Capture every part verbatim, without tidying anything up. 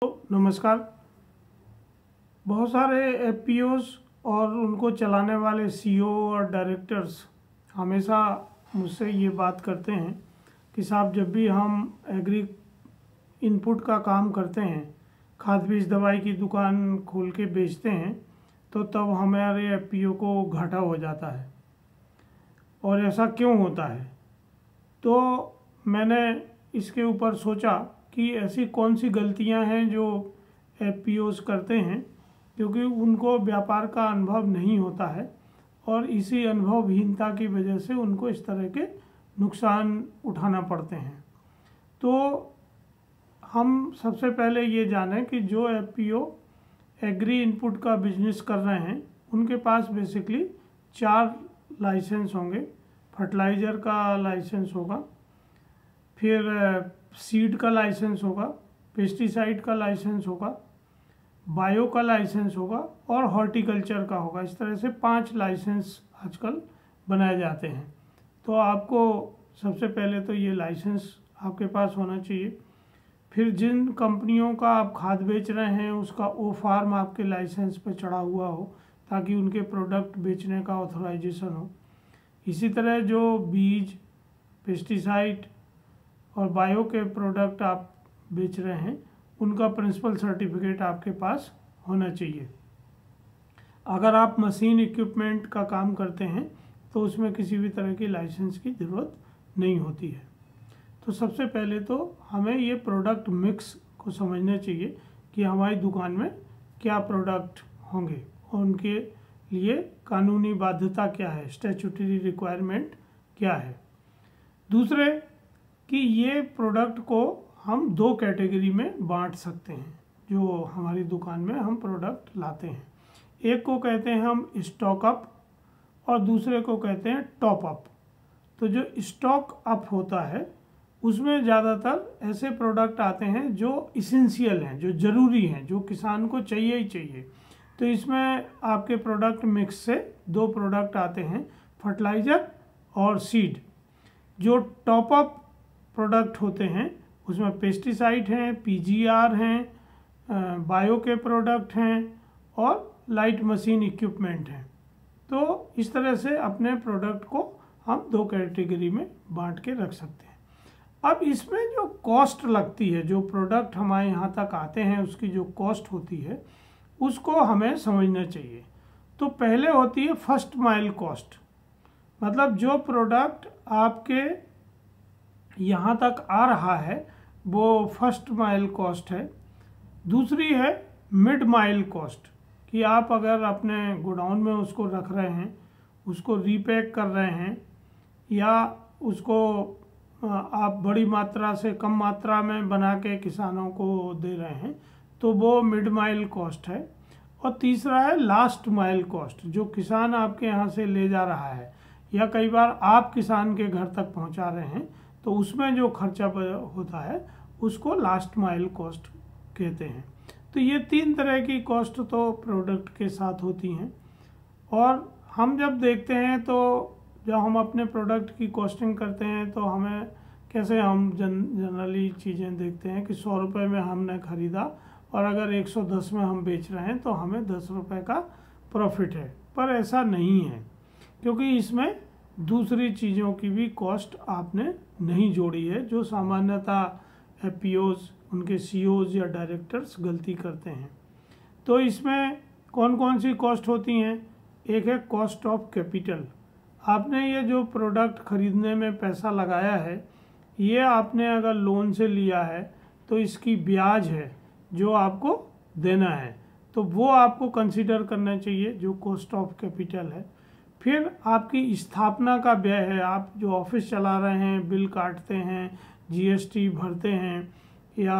नमस्कार। बहुत सारे एफ पी ओज़ और उनको चलाने वाले सी ई ओ और डायरेक्टर्स हमेशा मुझसे ये बात करते हैं कि साहब जब भी हम एग्री इनपुट का काम करते हैं, खाद बीज दवाई की दुकान खोल के बेचते हैं, तो तब हमारे एफ पी ओ को घाटा हो जाता है। और ऐसा क्यों होता है? तो मैंने इसके ऊपर सोचा कि ऐसी कौन सी गलतियां हैं जो एफ पी ओज़ करते हैं, क्योंकि उनको व्यापार का अनुभव नहीं होता है और इसी अनुभवहीनता की वजह से उनको इस तरह के नुकसान उठाना पड़ते हैं। तो हम सबसे पहले ये जानें कि जो F P O agri input का बिजनेस कर रहे हैं, उनके पास बेसिकली चार लाइसेंस होंगे। फर्टिलाइज़र का लाइसेंस होगा, फिर सीड का लाइसेंस होगा, पेस्टिसाइड का लाइसेंस होगा, बायो का लाइसेंस होगा और हॉर्टिकल्चर का होगा। इस तरह से पांच लाइसेंस आजकल बनाए जाते हैं। तो आपको सबसे पहले तो ये लाइसेंस आपके पास होना चाहिए। फिर जिन कंपनियों का आप खाद बेच रहे हैं, उसका ओ फार्म आपके लाइसेंस पे चढ़ा हुआ हो, ताकि उनके प्रोडक्ट बेचने का ऑथराइजेशन हो। इसी तरह जो बीज, पेस्टिसाइड और बायो के प्रोडक्ट आप बेच रहे हैं, उनका प्रिंसिपल सर्टिफिकेट आपके पास होना चाहिए। अगर आप मशीन इक्विपमेंट का काम करते हैं तो उसमें किसी भी तरह की लाइसेंस की ज़रूरत नहीं होती है। तो सबसे पहले तो हमें ये प्रोडक्ट मिक्स को समझना चाहिए कि हमारी दुकान में क्या प्रोडक्ट होंगे और उनके लिए कानूनी बाध्यता क्या है, स्टैट्यूटरी रिक्वायरमेंट क्या है। दूसरे कि ये प्रोडक्ट को हम दो कैटेगरी में बांट सकते हैं। जो हमारी दुकान में हम प्रोडक्ट लाते हैं, एक को कहते हैं हम स्टॉक अप और दूसरे को कहते हैं टॉप अप। तो जो स्टॉक अप होता है उसमें ज़्यादातर ऐसे प्रोडक्ट आते हैं जो इसेंशियल हैं, जो ज़रूरी हैं, जो किसान को चाहिए ही चाहिए। तो इसमें आपके प्रोडक्ट मिक्स से दो प्रोडक्ट आते हैं, फर्टिलाइज़र और सीड। जो टॉप अप प्रोडक्ट होते हैं उसमें पेस्टिसाइड हैं, पी जी आर हैं, बायो के प्रोडक्ट हैं और लाइट मशीन इक्विपमेंट हैं। तो इस तरह से अपने प्रोडक्ट को हम दो कैटेगरी में बांट के रख सकते हैं। अब इसमें जो कॉस्ट लगती है, जो प्रोडक्ट हमारे यहाँ तक आते हैं उसकी जो कॉस्ट होती है, उसको हमें समझना चाहिए। तो पहले होती है फर्स्ट माइल कॉस्ट, मतलब जो प्रोडक्ट आपके यहाँ तक आ रहा है वो फर्स्ट माइल कॉस्ट है। दूसरी है मिड माइल कॉस्ट, कि आप अगर अपने गोडाउन में उसको रख रहे हैं, उसको रीपैक कर रहे हैं या उसको आप बड़ी मात्रा से कम मात्रा में बना के किसानों को दे रहे हैं, तो वो मिड माइल कॉस्ट है। और तीसरा है लास्ट माइल कॉस्ट, जो किसान आपके यहाँ से ले जा रहा है या कई बार आप किसान के घर तक पहुँचा रहे हैं, तो उसमें जो खर्चा होता है उसको लास्ट माइल कॉस्ट कहते हैं। तो ये तीन तरह की कॉस्ट तो प्रोडक्ट के साथ होती हैं। और हम जब देखते हैं तो जब हम अपने प्रोडक्ट की कॉस्टिंग करते हैं तो हमें कैसे हम जन जनरली चीज़ें देखते हैं कि सौ रुपये में हमने ख़रीदा और अगर एक सौ दस में हम बेच रहे हैं तो हमें दस रुपये का प्रॉफिट है। पर ऐसा नहीं है, क्योंकि इसमें दूसरी चीज़ों की भी कॉस्ट आपने नहीं जोड़ी है, जो सामान्यतः एफ पी ओज़, उनके सी ओज़ या डायरेक्टर्स गलती करते हैं। तो इसमें कौन कौन सी कॉस्ट होती हैं? एक है कॉस्ट ऑफ कैपिटल। आपने ये जो प्रोडक्ट ख़रीदने में पैसा लगाया है, ये आपने अगर लोन से लिया है तो इसकी ब्याज है जो आपको देना है, तो वो आपको कंसीडर करना चाहिए, जो कॉस्ट ऑफ कैपिटल है। फिर आपकी स्थापना का व्यय है, आप जो ऑफिस चला रहे हैं, बिल काटते हैं, जी एस टी भरते हैं, या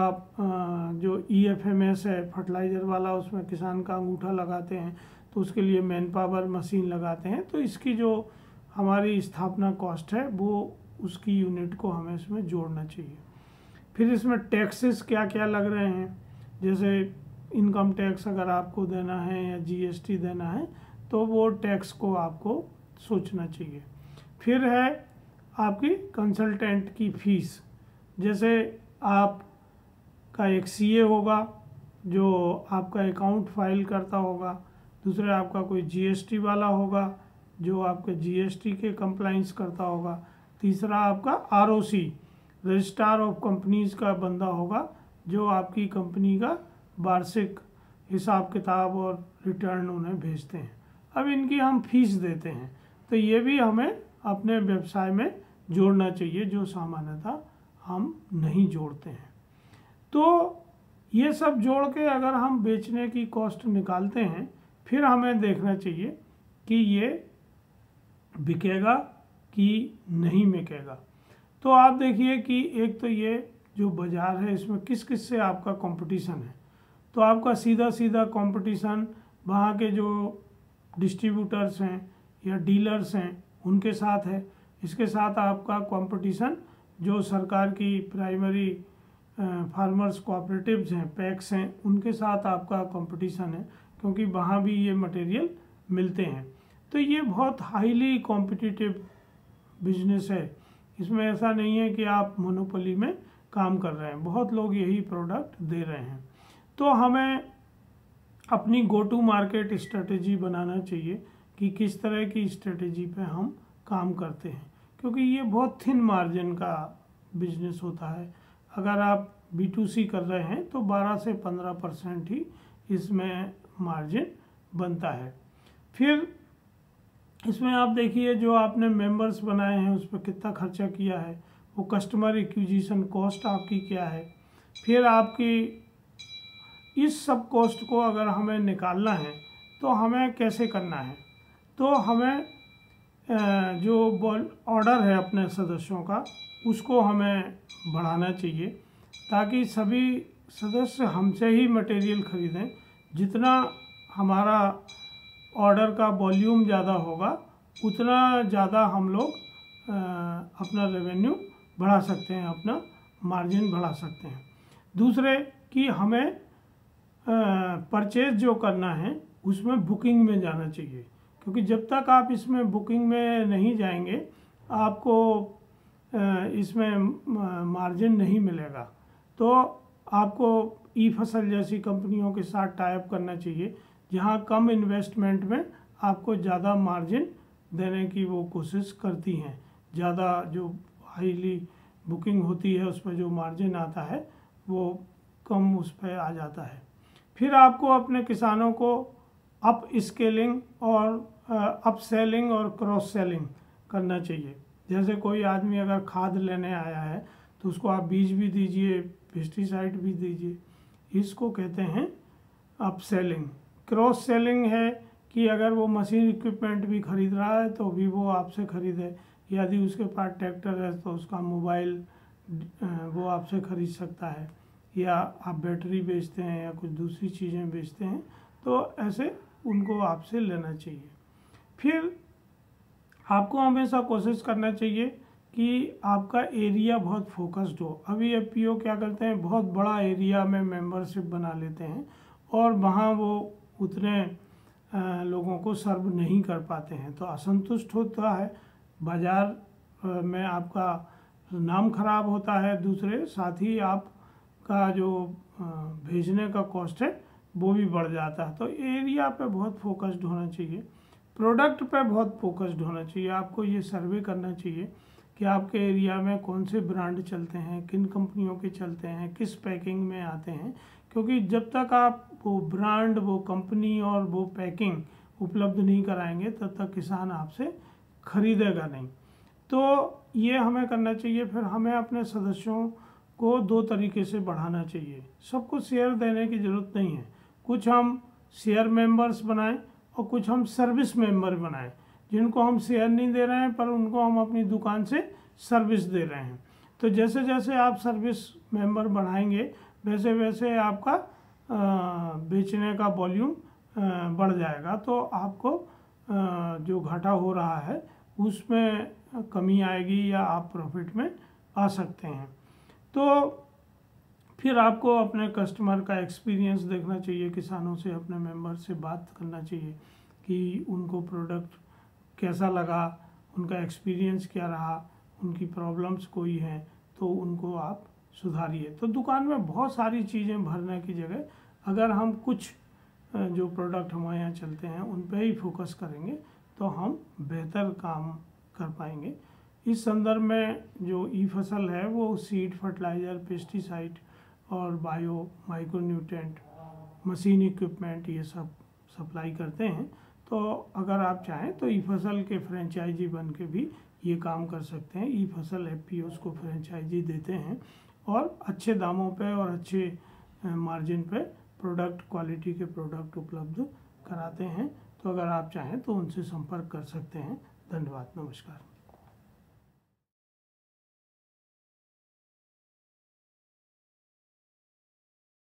जो ई एफ एम एस है फर्टिलाइज़र वाला, उसमें किसान का अंगूठा लगाते हैं, तो उसके लिए मैन पावर मशीन लगाते हैं। तो इसकी जो हमारी स्थापना कॉस्ट है वो उसकी यूनिट को हमें इसमें जोड़ना चाहिए। फिर इसमें टैक्सेस क्या क्या लग रहे हैं, जैसे इनकम टैक्स अगर आपको देना है या जी एस टी देना है, तो वो टैक्स को आपको सोचना चाहिए। फिर है आपकी कंसल्टेंट की फीस, जैसे आप का एक सी ए होगा जो आपका अकाउंट फाइल करता होगा, दूसरे आपका कोई जीएसटी वाला होगा जो आपके जीएसटी के कंप्लाइंस करता होगा, तीसरा आपका आरओसी रजिस्ट्रार ऑफ कंपनीज का बंदा होगा जो आपकी कंपनी का वार्षिक हिसाब किताब और रिटर्न उन्हें भेजते हैं। अब इनकी हम फीस देते हैं, तो ये भी हमें अपने व्यवसाय में जोड़ना चाहिए जो सामान्यतः हम नहीं जोड़ते हैं। तो ये सब जोड़ के अगर हम बेचने की कॉस्ट निकालते हैं, फिर हमें देखना चाहिए कि ये बिकेगा कि नहीं बिकेगा। तो आप देखिए कि एक तो ये जो बाज़ार है इसमें किस किस से आपका कंपटीशन है। तो आपका सीधा सीधा कंपटीशन वहाँ के जो डिस्ट्रीब्यूटर्स हैं या डीलर्स हैं उनके साथ है। इसके साथ आपका कंपटीशन जो सरकार की प्राइमरी फार्मर्स कोऑपरेटिव्स हैं, पैक्स हैं, उनके साथ आपका कंपटीशन है, क्योंकि वहाँ भी ये मटेरियल मिलते हैं। तो ये बहुत हाईली कॉम्पिटिटिव बिजनेस है। इसमें ऐसा नहीं है कि आप मोनोपोली में काम कर रहे हैं, बहुत लोग यही प्रोडक्ट दे रहे हैं। तो हमें अपनी गो टू मार्केट स्ट्रेटेजी बनाना चाहिए कि किस तरह की स्ट्रेटेजी पे हम काम करते हैं, क्योंकि ये बहुत थिन मार्जिन का बिजनेस होता है। अगर आप बी टू सी कर रहे हैं तो बारह से पंद्रह परसेंट ही इसमें मार्जिन बनता है। फिर इसमें आप देखिए जो आपने मेंबर्स बनाए हैं उस पर कितना खर्चा किया है, वो कस्टमर एक्विजिशन कॉस्ट आपकी क्या है। फिर आपकी इस सब कॉस्ट को अगर हमें निकालना है तो हमें कैसे करना है, तो हमें जो ऑर्डर है अपने सदस्यों का उसको हमें बढ़ाना चाहिए ताकि सभी सदस्य हमसे ही मटेरियल खरीदें। जितना हमारा ऑर्डर का वॉल्यूम ज़्यादा होगा उतना ज़्यादा हम लोग अपना रेवेन्यू बढ़ा सकते हैं, अपना मार्जिन बढ़ा सकते हैं। दूसरे कि हमें परचेज जो करना है उसमें बुकिंग में जाना चाहिए, क्योंकि जब तक आप इसमें बुकिंग में नहीं जाएंगे आपको इसमें मार्जिन नहीं मिलेगा। तो आपको ई फसल जैसी कंपनियों के साथ टाई अप करना चाहिए जहां कम इन्वेस्टमेंट में आपको ज़्यादा मार्जिन देने की वो कोशिश करती हैं। ज़्यादा जो हाईली बुकिंग होती है उस पर जो मार्जिन आता है वो कम उस पर आ जाता है। फिर आपको अपने किसानों को अप स्केलिंग और अप सेलिंग और क्रॉस सेलिंग करना चाहिए। जैसे कोई आदमी अगर खाद लेने आया है तो उसको आप बीज भी दीजिए, पेस्टिसाइड भी दीजिए, इसको कहते हैं अप सेलिंग। क्रॉस सेलिंग है कि अगर वो मशीन इक्विपमेंट भी खरीद रहा है तो भी वो आपसे खरीदे, यदि उसके पास ट्रैक्टर है तो उसका मोबाइल वो आपसे खरीद सकता है, या आप बैटरी बेचते हैं या कुछ दूसरी चीज़ें बेचते हैं तो ऐसे उनको आपसे लेना चाहिए। फिर आपको हमेशा कोशिश करना चाहिए कि आपका एरिया बहुत फोकस्ड हो। अभी एफपीओ क्या करते हैं, बहुत बड़ा एरिया में मेंबरशिप बना लेते हैं और वहाँ वो उतने लोगों को सर्व नहीं कर पाते हैं, तो असंतुष्ट होता है, बाज़ार में आपका नाम खराब होता है। दूसरे साथ ही आपका जो भेजने का कॉस्ट है वो भी बढ़ जाता है। तो एरिया पे बहुत फोकस्ड होना चाहिए, प्रोडक्ट पे बहुत फोकस्ड होना चाहिए। आपको ये सर्वे करना चाहिए कि आपके एरिया में कौन से ब्रांड चलते हैं, किन कंपनियों के चलते हैं, किस पैकिंग में आते हैं, क्योंकि जब तक आप वो ब्रांड, वो कंपनी और वो पैकिंग उपलब्ध नहीं कराएंगे तब तक किसान आपसे खरीदेगा नहीं। तो ये हमें करना चाहिए। फिर हमें अपने सदस्यों को दो तरीके से बढ़ाना चाहिए। सबको शेयर देने की ज़रूरत नहीं है, कुछ हम शेयर मेंबर्स बनाएं और कुछ हम सर्विस मेंबर बनाएं। जिनको हम शेयर नहीं दे रहे हैं पर उनको हम अपनी दुकान से सर्विस दे रहे हैं। तो जैसे जैसे आप सर्विस मेंबर बढ़ाएंगे वैसे वैसे आपका बेचने का वॉल्यूम बढ़ जाएगा, तो आपको जो घाटा हो रहा है उसमें कमी आएगी या आप प्रॉफिट में आ सकते हैं। तो फिर आपको अपने कस्टमर का एक्सपीरियंस देखना चाहिए, किसानों से, अपने मेंबर से बात करना चाहिए कि उनको प्रोडक्ट कैसा लगा, उनका एक्सपीरियंस क्या रहा, उनकी प्रॉब्लम्स कोई हैं तो उनको आप सुधारिए। तो दुकान में बहुत सारी चीज़ें भरने की जगह अगर हम कुछ जो प्रोडक्ट हमारे यहाँ चलते हैं उन पे ही फोकस करेंगे तो हम बेहतर काम कर पाएंगे। इस संदर्भ में जो ई फसल है वो सीड, फर्टिलाइज़र, पेस्टिसाइड और bio micro nutrient, machine equipment ये सब सप्लाई करते हैं। तो अगर आप चाहें तो ई फसल के फ्रेंचाइजी बन के भी ये काम कर सकते हैं। E Fasal F P Os को फ्रेंचाइजी देते हैं और अच्छे दामों पे और अच्छे मार्जिन पे प्रोडक्ट, क्वालिटी के प्रोडक्ट उपलब्ध कराते हैं। तो अगर आप चाहें तो उनसे संपर्क कर सकते हैं। धन्यवाद, नमस्कार।